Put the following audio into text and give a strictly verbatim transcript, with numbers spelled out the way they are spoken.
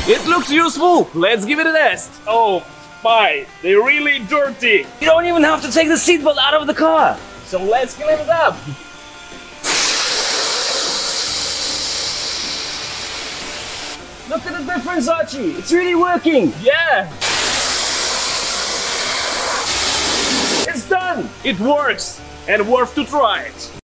It looks useful. Let's give it a test. Oh my, they're really dirty. You don't even have to take the seatbelt out of the car. So let's clean it up. Look at the difference, Archie. It's really working. Yeah. It's done. It works and worth to try it.